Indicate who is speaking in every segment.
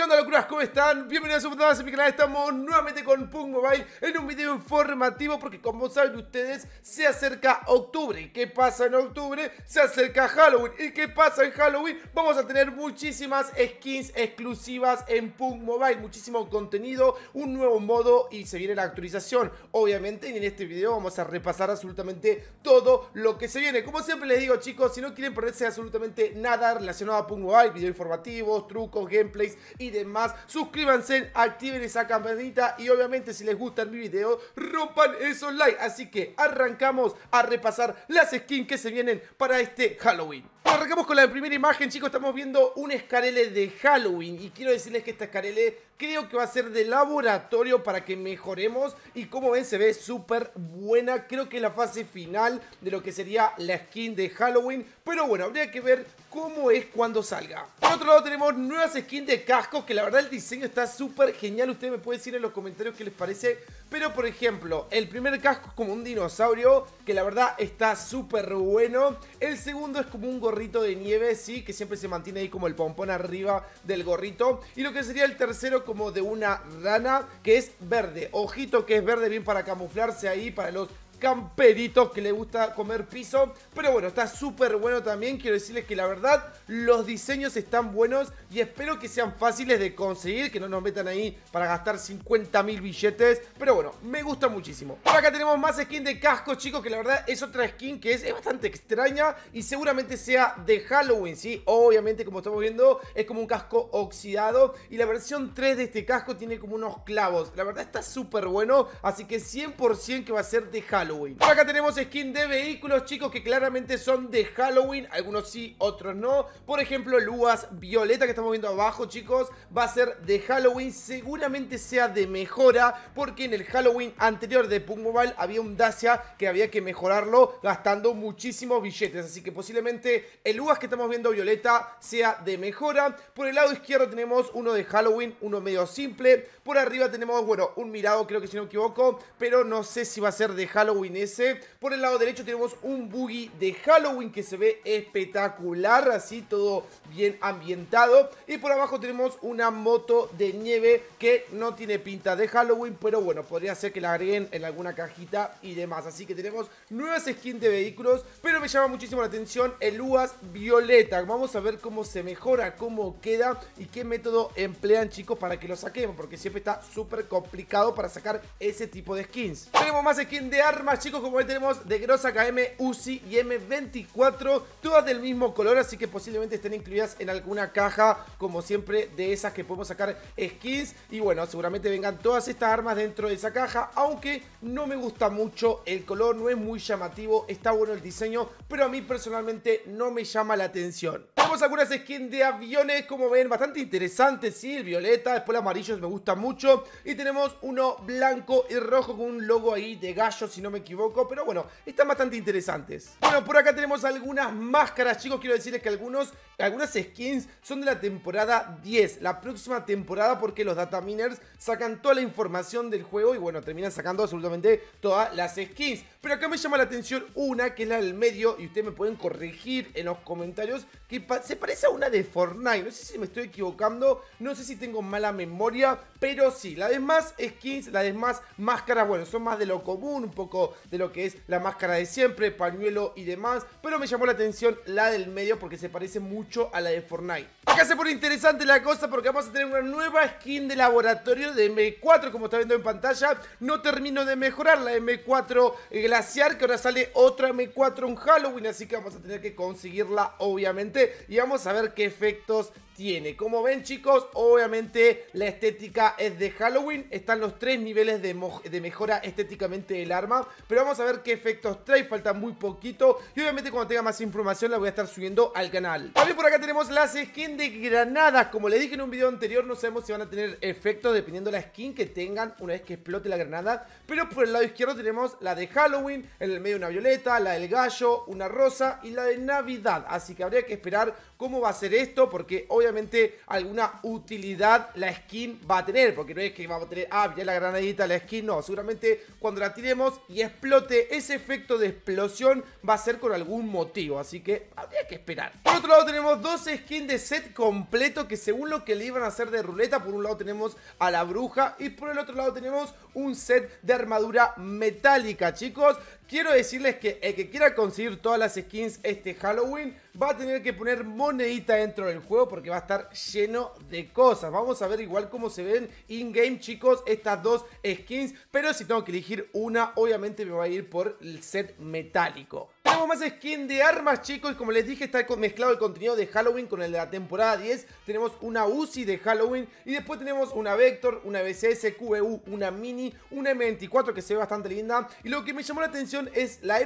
Speaker 1: ¿Qué onda, locuras? ¿Cómo están? Bienvenidos a un nuevo video a mi canal. Estamos nuevamente con PUBG Mobile en un video informativo porque, como saben ustedes, se acerca octubre. ¿Y qué pasa en octubre? Se acerca Halloween. ¿Y qué pasa en Halloween? Vamos a tener muchísimas skins exclusivas en PUBG Mobile, muchísimo contenido, un nuevo modo y se viene la actualización. Obviamente, y en este video vamos a repasar absolutamente todo lo que se viene. Como siempre les digo, chicos, si no quieren perderse absolutamente nada relacionado a PUBG Mobile, video informativos, trucos, gameplays y demás, suscríbanse, activen esa campanita y obviamente si les gusta mi video, rompan esos likes. Así que arrancamos a repasar las skins que se vienen para este Halloween. Arrancamos con la primera imagen, chicos. Estamos viendo un escarele de Halloween y quiero decirles que esta escarele creo que va a ser de laboratorio para que mejoremos. Y como ven, se ve súper buena. Creo que es la fase final de lo que sería la skin de Halloween, pero bueno, habría que ver cómo es cuando salga. Por otro lado tenemos nuevas skins de cascos, que la verdad el diseño está súper genial. Ustedes me pueden decir en los comentarios qué les parece. Pero por ejemplo, el primer casco es como un dinosaurio, que la verdad está súper bueno. El segundo es como un gorrito de nieve, sí, que siempre se mantiene ahí como el pompón arriba del gorrito. Y lo que sería el tercero como de una rana, que es verde. Ojito que es verde, bien para camuflarse ahí, para los camperitos que le gusta comer piso. Pero bueno, está súper bueno también. Quiero decirles que la verdad los diseños están buenos y espero que sean fáciles de conseguir, que no nos metan ahí para gastar 50.000 billetes. Pero bueno, me gusta muchísimo. Por acá tenemos más skin de casco, chicos, que la verdad es otra skin que es bastante extraña y seguramente sea de Halloween, ¿sí? Obviamente, como estamos viendo, es como un casco oxidado y la versión 3 de este casco tiene como unos clavos. La verdad está súper bueno, así que 100% que va a ser de Halloween. Por acá tenemos skin de vehículos, chicos, que claramente son de Halloween. Algunos sí, otros no. Por ejemplo, el UAZ violeta que estamos viendo abajo, chicos, va a ser de Halloween. Seguramente sea de mejora, porque en el Halloween anterior de PUBG Mobile había un Dacia que había que mejorarlo gastando muchísimos billetes. Así que posiblemente el UAZ que estamos viendo violeta sea de mejora. Por el lado izquierdo tenemos uno de Halloween, uno medio simple. Por arriba tenemos, bueno, un mirado, creo que si no me equivoco, pero no sé si va a ser de Halloween ese. Por el lado derecho tenemos un buggy de Halloween que se ve espectacular, así todo bien ambientado. Y por abajo tenemos una moto de nieve que no tiene pinta de Halloween, pero bueno, podría ser que la agreguen en alguna cajita y demás. Así que tenemos nuevas skins de vehículos, pero me llama muchísimo la atención el UAZ violeta. Vamos a ver cómo se mejora, cómo queda y qué método emplean, chicos, para que lo saquemos, porque siempre está súper complicado para sacar ese tipo de skins. Tenemos más skins de armas, chicos, como ven tenemos de Groza, KM, Uzi y M24, todas del mismo color, así que posiblemente estén incluidas en alguna caja, como siempre, de esas que podemos sacar skins. Y bueno, seguramente vengan todas estas armas dentro de esa caja, aunque no me gusta mucho el color, no es muy llamativo, está bueno el diseño, pero a mí personalmente no me llama la atención. Tenemos algunas skins de aviones, como ven, bastante interesantes, sí, el violeta, después el amarillo me gusta mucho, y tenemos uno blanco y rojo con un logo ahí de gallo, si no me equivoco, pero bueno, están bastante interesantes. Bueno, por acá tenemos algunas máscaras, chicos. Quiero decirles que algunas skins son de la temporada 10, la próxima temporada, porque los data miners sacan toda la información del juego y bueno, terminan sacando absolutamente todas las skins. Pero acá me llama la atención una, que es la del medio, y ustedes me pueden corregir en los comentarios, que se parece a una de Fortnite. No sé si me estoy equivocando, no sé si tengo mala memoria, pero sí, las demás skins, las demás máscaras, bueno, son más de lo común, un poco de lo que es la máscara de siempre, pañuelo y demás, pero me llamó la atención la del medio porque se parece mucho a la de Fortnite. Acá se pone interesante la cosa porque vamos a tener una nueva skin de laboratorio de M4, como está viendo en pantalla. No termino de mejorar la M4 Glaciar, que ahora sale otra M4 en Halloween, así que vamos a tener que conseguirla, obviamente, y vamos a ver qué efectos tiene. Como ven, chicos, obviamente la estética es de Halloween. Están los tres niveles de mejora estéticamente del arma, pero vamos a ver qué efectos trae. Falta muy poquito y obviamente cuando tenga más información la voy a estar subiendo al canal. También por acá tenemos las skins de granadas. Como les dije en un video anterior, no sabemos si van a tener efectos dependiendo de la skin que tengan una vez que explote la granada, pero por el lado izquierdo tenemos la de Halloween, en el medio una violeta, la del gallo, una rosa y la de Navidad. Así que habría que esperar cómo va a ser esto, porque obviamente alguna utilidad la skin va a tener, porque no es que vamos a tener, ya la granadita, la skin, no, seguramente cuando la tiremos y explote, ese efecto de explosión va a ser con algún motivo, así que habría que esperar. Por otro lado tenemos dos skins de set set completo que según lo que le iban a hacer de ruleta, por un lado tenemos a la bruja y por el otro lado tenemos un set de armadura metálica, chicos. Quiero decirles que el que quiera conseguir todas las skins este Halloween va a tener que poner monedita dentro del juego porque va a estar lleno de cosas. Vamos a ver igual cómo se ven in-game, chicos, estas dos skins. Pero si tengo que elegir una, obviamente me voy a ir por el set metálico. Tenemos más skin de armas, chicos, y como les dije está mezclado el contenido de Halloween con el de la temporada 10. Tenemos una Uzi de Halloween y después tenemos una Vector, una BCS, QEU, una Mini, una M24 que se ve bastante linda. Y lo que me llamó la atención es la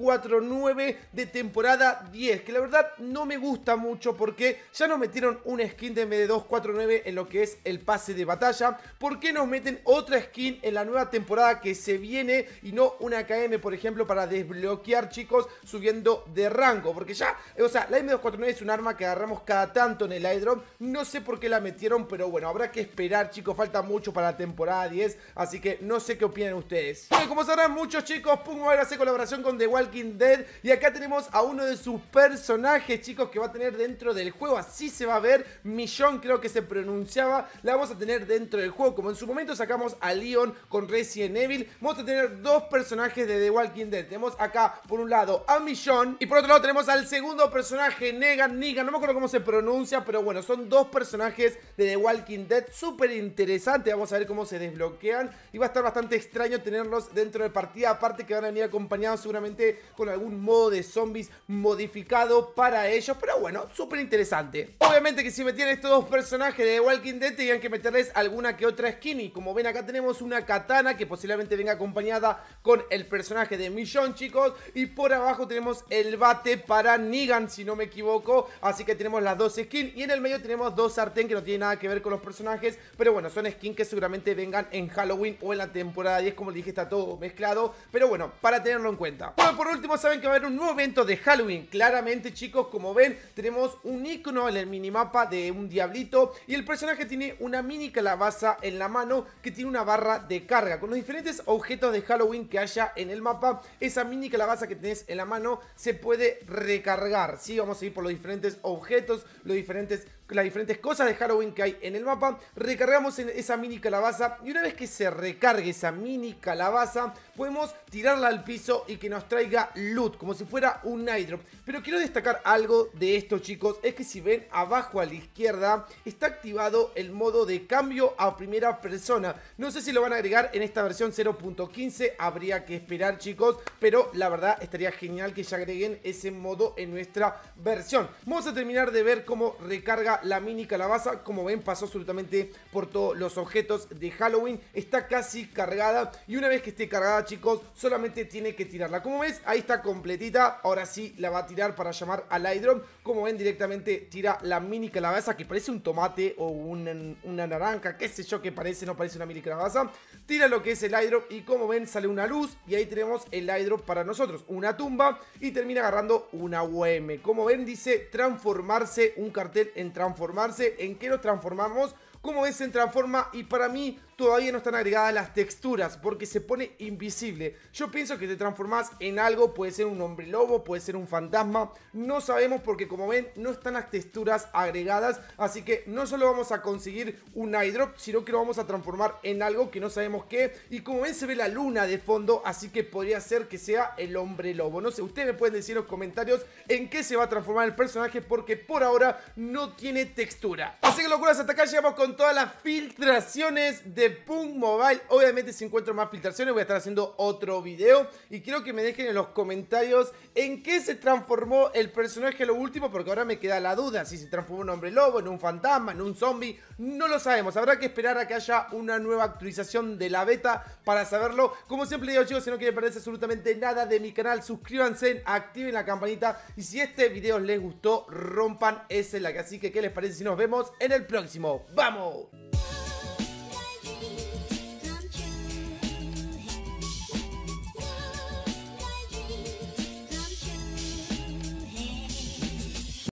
Speaker 1: M249 de temporada 10, que la verdad no me gusta mucho porque ya nos metieron una skin de M249 en lo que es el pase de batalla. ¿Por qué nos meten otra skin en la nueva temporada que se viene y no una KM, por ejemplo, para desbloquear, chicos, subiendo de rango? Porque ya, o sea, la M249 es un arma que agarramos cada tanto en el airdrop. No sé por qué la metieron, pero bueno, habrá que esperar, chicos. Falta mucho para la temporada 10, así que no sé qué opinan ustedes. Bueno, como sabrán muchos, chicos, Punk Mobile hace colaboración con The Walking Dead y acá tenemos a uno de sus personajes, chicos, que va a tener dentro del juego. Así se va a ver, Millón creo que se pronunciaba. La vamos a tener dentro del juego. Como en su momento sacamos a Leon con Resident Evil, vamos a tener dos personajes de The Walking Dead. Tenemos acá, por un lado, a Millón y por otro lado tenemos al segundo personaje, Negan, no me acuerdo cómo se pronuncia, pero bueno, son dos personajes de The Walking Dead súper interesante. Vamos a ver cómo se desbloquean y va a estar bastante extraño tenerlos dentro de partida, aparte que van a venir acompañados seguramente con algún modo de zombies modificado para ellos, pero bueno, súper interesante. Obviamente que si metían estos dos personajes de The Walking Dead tenían que meterles alguna que otra skin y como ven acá tenemos una katana que posiblemente venga acompañada con el personaje de Millón, chicos, y por abajo tenemos el bate para Negan, si no me equivoco, así que tenemos las dos skins y en el medio tenemos dos sartén que no tienen nada que ver con los personajes, pero bueno, son skins que seguramente vengan en Halloween o en la temporada 10, como les dije, está todo mezclado, pero bueno, para tenerlo en cuenta. Bueno, por último, saben que va a haber un nuevo evento de Halloween. Claramente, chicos, como ven, tenemos un icono en el minimapa de un diablito y el personaje tiene una mini calabaza en la mano que tiene una barra de carga. Con los diferentes objetos de Halloween que haya en el mapa, esa mini calabaza que tenés en la mano se puede recargar, ¿sí? Vamos a ir por los diferentes objetos, las diferentes cosas de Halloween que hay en el mapa. Recargamos en esa mini calabaza y una vez que se recargue esa mini calabaza podemos tirarla al piso y que nos traiga loot, como si fuera un airdrop. Pero quiero destacar algo de esto, chicos, es que si ven abajo a la izquierda está activado el modo de cambio a primera persona. No sé si lo van a agregar en esta versión 0.15, habría que esperar, chicos, pero la verdad estaría genial que ya agreguen ese modo en nuestra versión. Vamos a terminar de ver cómo recarga la mini calabaza. Como ven, pasó absolutamente por todos los objetos de Halloween, está casi cargada y una vez que esté cargada, chicos, solamente tiene que tirarla. Como ves, ahí está completita. Ahora sí la va a tirar para llamar al airdrop. Como ven, directamente tira la mini calabaza que parece un tomate o una naranja, qué sé yo que parece, no parece una mini calabaza. Tira lo que es el airdrop y como ven sale una luz y ahí tenemos el airdrop para nosotros, una tumba, y termina agarrando una UM. Como ven dice transformarse, un cartel en transformarse. ¿En qué nos transformamos? Como ven se transforma y para mí todavía no están agregadas las texturas porque se pone invisible. Yo pienso que te transformas en algo, puede ser un hombre lobo, puede ser un fantasma, no sabemos porque como ven no están las texturas agregadas, así que no solo vamos a conseguir un airdrop, sino que lo vamos a transformar en algo que no sabemos qué. Y como ven se ve la luna de fondo, así que podría ser que sea el hombre lobo. No sé, ustedes me pueden decir en los comentarios en qué se va a transformar el personaje porque por ahora no tiene textura. Así que locuras, hasta acá llegamos con todas las filtraciones de Punk Mobile. Obviamente si encuentro más filtraciones voy a estar haciendo otro video y quiero que me dejen en los comentarios en qué se transformó el personaje a lo último, porque ahora me queda la duda si se transformó en un hombre lobo, en un fantasma, en un zombie, no lo sabemos. Habrá que esperar a que haya una nueva actualización de la beta para saberlo. Como siempre digo, chicos, si no quieren perderse absolutamente nada de mi canal, suscríbanse, activen la campanita y si este video les gustó, rompan ese like. Así que, ¿qué les parece si nos vemos en el próximo? ¡Vamos!